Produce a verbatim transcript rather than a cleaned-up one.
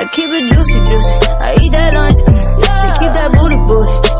I keep it juicy, juicy. I eat that lunch, mm. She keep that booty, booty.